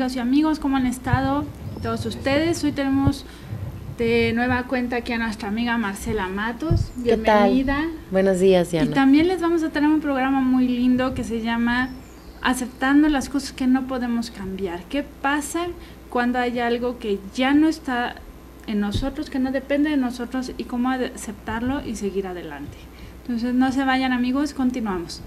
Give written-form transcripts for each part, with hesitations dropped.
y amigos, ¿cómo han estado todos ustedes? Hoy tenemos de nueva cuenta aquí a nuestra amiga Marcela Matos. Bienvenida. ¿Qué tal? Buenos días, Diana. Y también les vamos a tener un programa muy lindo que se llama Aceptando las cosas que no podemos cambiar. ¿Qué pasa cuando hay algo que ya no está en nosotros, que no depende de nosotros, y cómo aceptarlo y seguir adelante? Entonces no se vayan, amigos, continuamos.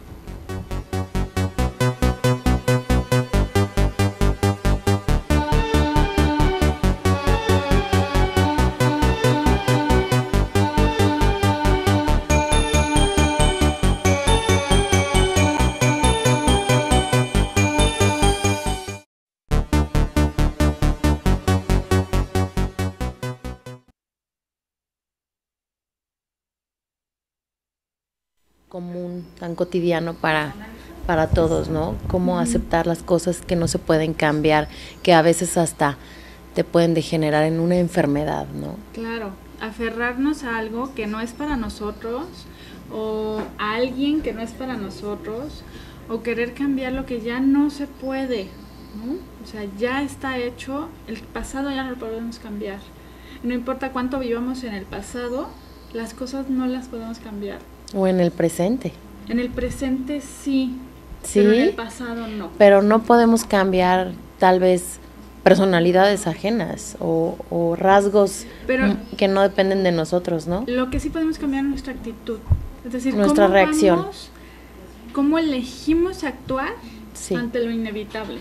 Común, tan cotidiano para todos, ¿no? Cómo aceptar las cosas que no se pueden cambiar, que a veces hasta te pueden degenerar en una enfermedad, ¿no? Claro, aferrarnos a algo que no es para nosotros, o a alguien que no es para nosotros, o querer cambiar lo que ya no se puede, ¿no? O sea, ya está hecho, el pasado ya no lo podemos cambiar. No importa cuánto vivamos en el pasado, las cosas no las podemos cambiar. O en el presente. En el presente sí, Sí, pero en el pasado no. pero no podemos cambiar tal vez personalidades ajenas o rasgos que no dependen de nosotros, ¿no? Lo que sí podemos cambiar es nuestra actitud, es decir, nuestra cómo reacción. Cómo elegimos actuar Sí. ante lo inevitable.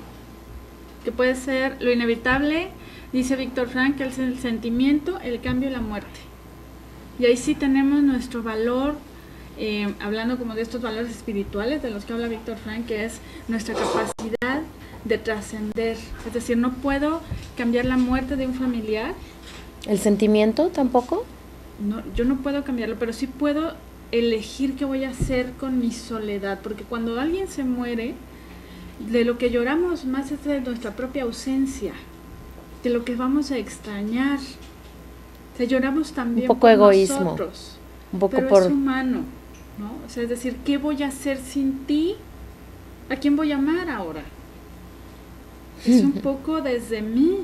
Que puede ser lo inevitable, dice Víctor Frank, que es el sentimiento, el cambio y la muerte. Y ahí sí tenemos nuestro valor, hablando como de estos valores espirituales de los que habla Víctor Frank, que es nuestra capacidad de trascender. Es decir, no puedo cambiar la muerte de un familiar. ¿El sentimiento tampoco? No, yo no puedo cambiarlo, pero sí puedo elegir qué voy a hacer con mi soledad. Porque cuando alguien se muere, de lo que lloramos más es de nuestra propia ausencia, de lo que vamos a extrañar. O sea, lloramos también un poco por egoísmo, nosotros, un poco pero por es humano, ¿no? O sea, es decir, ¿qué voy a hacer sin ti? ¿A quién voy a amar ahora? Es un poco desde mí.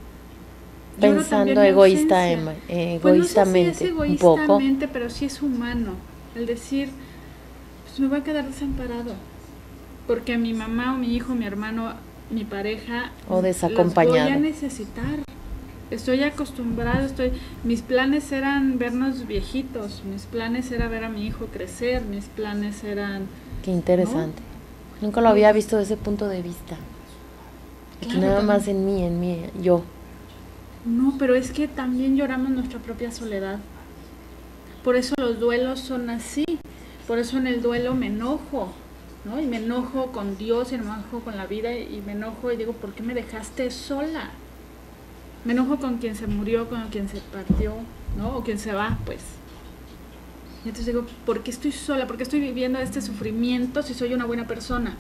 pensando egoístamente, pues no sé si es un poco. egoístamente, pero sí es humano. El decir, pues me voy a quedar desamparado, porque mi mamá o mi hijo, mi hermano, mi pareja, o desacompañado. los voy a necesitar. Estoy acostumbrado, mis planes eran vernos viejitos, mis planes era ver a mi hijo crecer, mis planes eran... Qué interesante. ¿No? Nunca lo había visto desde ese punto de vista. Claro, que nada más en mí, yo. No, pero es que también lloramos nuestra propia soledad. Por eso los duelos son así. Por eso en el duelo me enojo, ¿no? Y me enojo con Dios, y me enojo con la vida, y me enojo y digo, ¿por qué me dejaste sola? Me enojo con quien se murió, con quien se partió, ¿no? O quien se va, pues. Y entonces digo, ¿por qué estoy sola? ¿Por qué estoy viviendo este sufrimiento si soy una buena persona?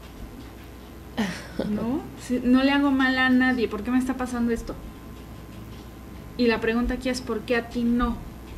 ¿No? Si no le hago mal a nadie, ¿por qué me está pasando esto? Y la pregunta aquí es, ¿por qué a ti no?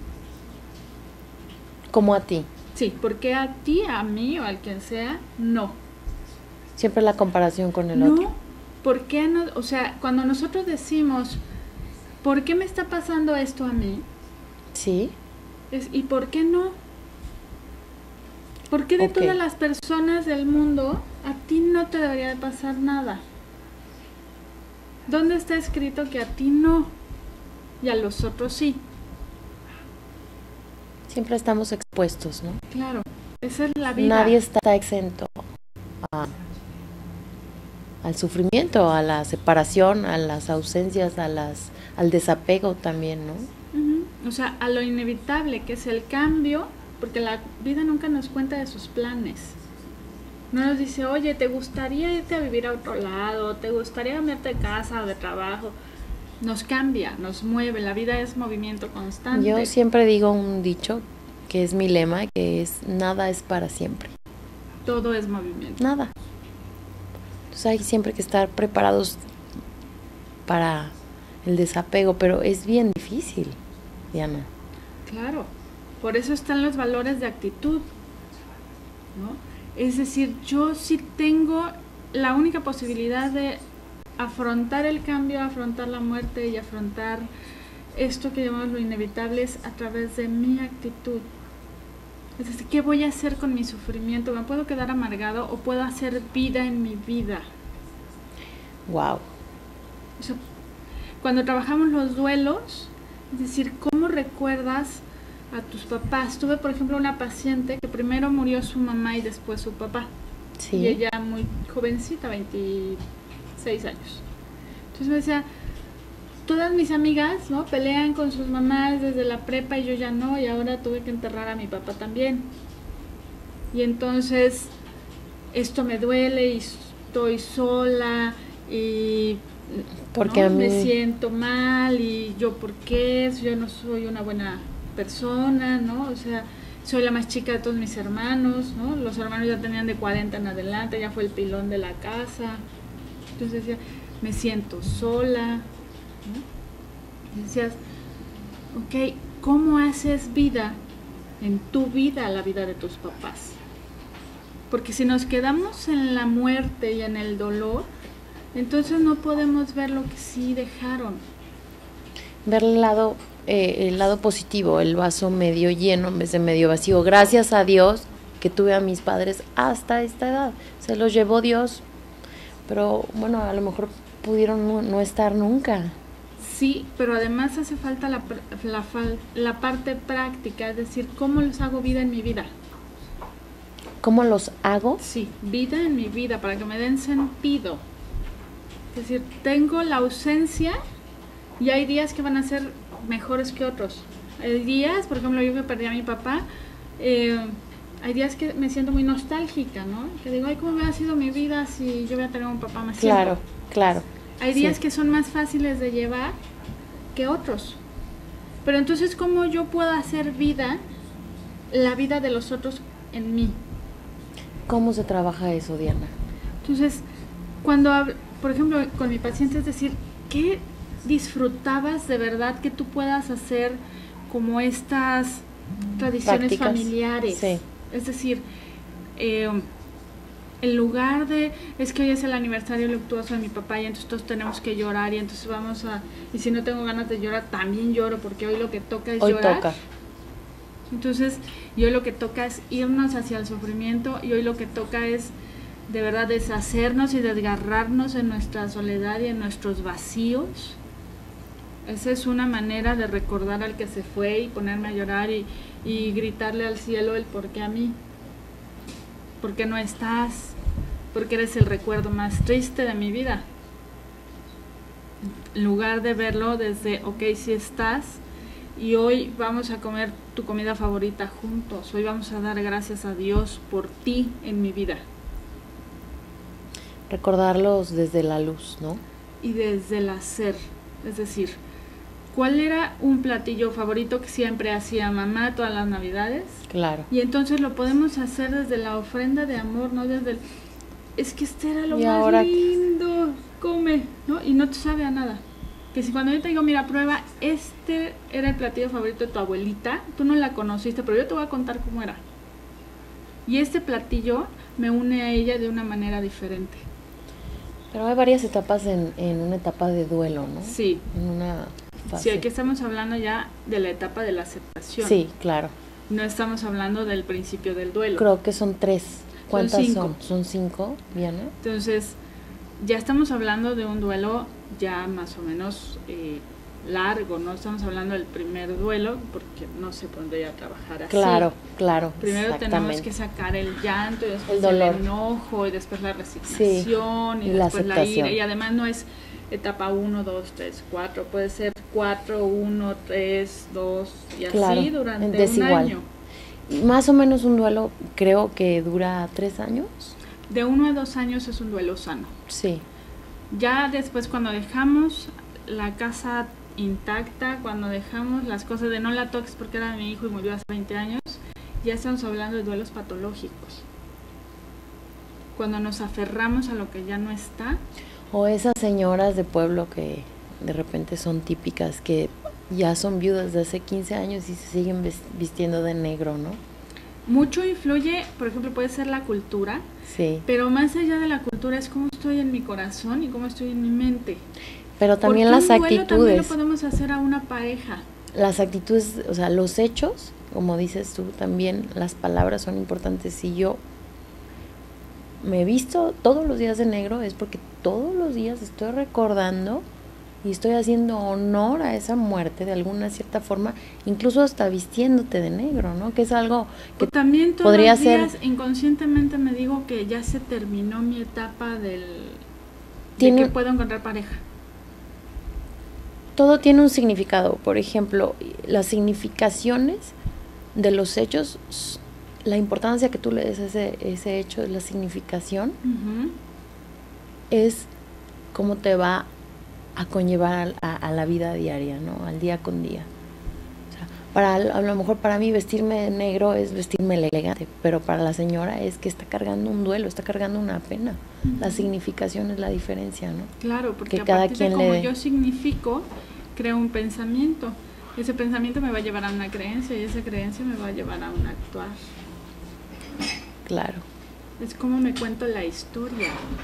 Como a ti. Sí, ¿por qué a ti, a mí o al quien sea, no? Siempre la comparación con el No, otro. ¿por qué no? O sea, cuando nosotros decimos, ¿por qué me está pasando esto a mí? Sí. ¿Y por qué no? ¿Por qué de todas las personas del mundo a ti no te debería de pasar nada? ¿Dónde está escrito que a ti no y a los otros sí? Siempre estamos expuestos, ¿no? Claro, esa es la vida. Nadie está exento al sufrimiento, a la separación, a las ausencias, al desapego también, ¿no? O sea, a lo inevitable que es el cambio, porque la vida nunca nos cuenta de sus planes. No nos dice, oye, ¿te gustaría irte a vivir a otro lado? ¿Te gustaría cambiarte de casa o de trabajo? Nos cambia, nos mueve, la vida es movimiento constante. Yo siempre digo un dicho que es mi lema, que es nada es para siempre. Todo es movimiento. Nada. Entonces hay siempre que estar preparados para el desapego, pero es bien difícil, Diana. Claro, por eso están los valores de actitud, ¿no? Es decir, yo sí tengo la única posibilidad de afrontar el cambio, afrontar la muerte y afrontar esto que llamamos lo inevitable es a través de mi actitud. Es decir, ¿qué voy a hacer con mi sufrimiento? ¿Me puedo quedar amargado o puedo hacer vida en mi vida? Wow. O sea, cuando trabajamos los duelos, es decir, ¿cómo recuerdas a tus papás? Tuve, por ejemplo, una paciente que primero murió su mamá y después su papá. Sí. Y ella muy jovencita, 26 años. Entonces me decía, todas mis amigas, ¿no?, pelean con sus mamás desde la prepa y yo ya no, y ahora tuve que enterrar a mi papá también. Y entonces esto me duele y estoy sola y porque ¿no?, a mí me siento mal y yo ¿por qué? Yo no soy una buena persona, ¿no? O sea, soy la más chica de todos mis hermanos, ¿no? Los hermanos ya tenían de 40 en adelante, ya fue el pilón de la casa. Entonces decía, me siento sola, ¿no? Y decías, ok, ¿cómo haces vida en tu vida, la vida de tus papás? Porque si nos quedamos en la muerte y en el dolor, entonces no podemos ver lo que sí dejaron. Ver el lado positivo, el vaso medio lleno en vez de medio vacío. Gracias a Dios que tuve a mis padres hasta esta edad. Se los llevó Dios, pero bueno, a lo mejor pudieron no estar nunca. Sí, pero además hace falta la parte práctica, es decir, ¿cómo los hago vida en mi vida? ¿Cómo los hago? Sí, vida en mi vida, para que me den sentido. Es decir, tengo la ausencia y hay días que van a ser mejores que otros. Hay días, por ejemplo, yo que perdí a mi papá, hay días que me siento muy nostálgica, ¿no? Que digo, ay, ¿cómo hubiera sido mi vida si yo hubiera tenido un papá más tiempo? Claro, claro. Hay días que son más fáciles de llevar que otros. Pero entonces, ¿cómo yo puedo hacer vida, la vida de los otros en mí? ¿Cómo se trabaja eso, Diana? Entonces, cuando, por ejemplo, con mi paciente, es decir, ¿qué disfrutabas de verdad que tú puedas hacer como estas tradiciones prácticas familiares? Sí. Es decir, en lugar de, es que hoy es el aniversario luctuoso de mi papá y entonces todos tenemos que llorar y entonces vamos a, y si no tengo ganas de llorar, también lloro porque hoy lo que toca es llorar. Toca. Entonces, y hoy lo que toca es irnos hacia el sufrimiento y hoy lo que toca es de verdad deshacernos y desgarrarnos en nuestra soledad y en nuestros vacíos. Esa es una manera de recordar al que se fue y ponerme a llorar y gritarle al cielo el por qué a mí. ¿Por qué no estás? Porque eres el recuerdo más triste de mi vida. En lugar de verlo desde, ok, sí estás, y hoy vamos a comer tu comida favorita juntos. Hoy vamos a dar gracias a Dios por ti en mi vida. Recordarlos desde la luz, ¿no? Y desde el hacer. Es decir, ¿cuál era un platillo favorito que siempre hacía mamá todas las navidades? Claro. Y entonces lo podemos hacer desde la ofrenda de amor, ¿no? Desde el, es que este era lo y más ahora lindo, come, ¿no? Y no te sabe a nada. Que si cuando yo te digo, mira, prueba, este era el platillo favorito de tu abuelita, tú no la conociste, pero yo te voy a contar cómo era. Y este platillo me une a ella de una manera diferente. Pero hay varias etapas en una etapa de duelo, ¿no? Sí. En una fase. Sí, aquí estamos hablando ya de la etapa de la aceptación. Sí, claro. No estamos hablando del principio del duelo. Creo que son 3. ¿Cuántas son? Son 5, Diana. Entonces, ya estamos hablando de un duelo ya más o menos largo, no estamos hablando del primer duelo, porque no se pondría a trabajar así. Claro. Primero tenemos que sacar el llanto, y después el dolor, el enojo, y después la resignación, y después la ira. Y además no es etapa 1, 2, 3, 4, puede ser 4, 1, 3, 2, y así durante un año. Y más o menos un duelo creo que dura 3 años. De 1 a 2 años es un duelo sano. Sí. Ya después, cuando dejamos la casa intacta, cuando dejamos las cosas de no la toques porque era mi hijo y murió hace 20 años, ya estamos hablando de duelos patológicos. Cuando nos aferramos a lo que ya no está. O esas señoras de pueblo que de repente son típicas, que ya son viudas de hace 15 años y se siguen vistiendo de negro, ¿no? mucho influye, por ejemplo, puede ser la cultura, Sí. pero más allá de la cultura es cómo estoy en mi corazón y cómo estoy en mi mente. Pero también Porque las un duelo también lo actitudes. podemos hacer a una pareja. Las actitudes, o sea, los hechos, como dices tú, también las palabras son importantes. Si yo me he visto todos los días de negro, es porque todos los días estoy recordando y estoy haciendo honor a esa muerte de alguna cierta forma, incluso hasta vistiéndote de negro, ¿no? Que es algo que O también todos podría los días ser... inconscientemente me digo que ya se terminó mi etapa de Tiene- que puedo encontrar pareja. Todo tiene un significado. Por ejemplo, las significaciones de los hechos, la importancia que tú le des a ese hecho, la significación, Ujú. es cómo te va a conllevar a la vida diaria, ¿no? Al día con día. O sea, a lo mejor para mí vestirme de negro es vestirme elegante, pero para la señora es que está cargando un duelo, está cargando una pena. La significación es la diferencia, ¿no? Claro, porque Que a cada partir de quien cómo le... yo significo, creo un pensamiento. Ese pensamiento me va a llevar a una creencia y esa creencia me va a llevar a un actuar. Claro. Es como me cuento la historia.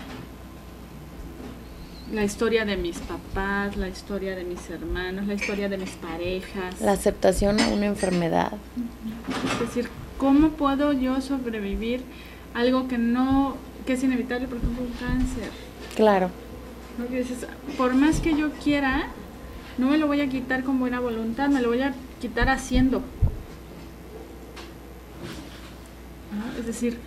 La historia de mis papás, la historia de mis hermanos, la historia de mis parejas. La aceptación a una enfermedad. Es decir, ¿cómo puedo yo sobrevivir algo que es inevitable, por ejemplo, un cáncer? Claro. ¿No? Que dices, por más que yo quiera, no me lo voy a quitar con buena voluntad, me lo voy a quitar haciendo. ¿No? Es decir,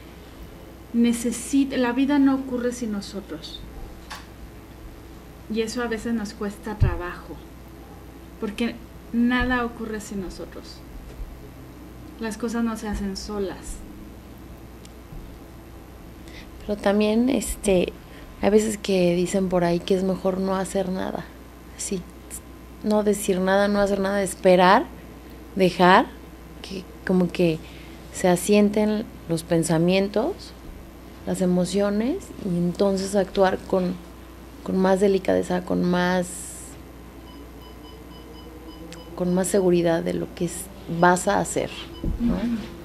la vida no ocurre sin nosotros. Y eso a veces nos cuesta trabajo, porque nada ocurre sin nosotros. Las cosas no se hacen solas. Pero también, hay veces que dicen por ahí que es mejor no hacer nada. Sí. No decir nada, no hacer nada, esperar, dejar que como que se asienten los pensamientos, las emociones, y entonces actuar con más delicadeza, con más seguridad de lo que vas a hacer, ¿no?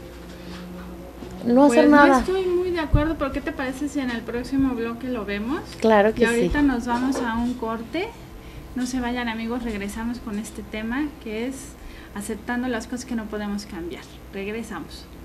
No hacer Pues nada. no estoy muy de acuerdo, pero ¿qué te parece si en el próximo bloque lo vemos? Claro que Y ahorita sí. nos vamos a un corte. No se vayan, amigos, regresamos con este tema que es aceptando las cosas que no podemos cambiar. Regresamos.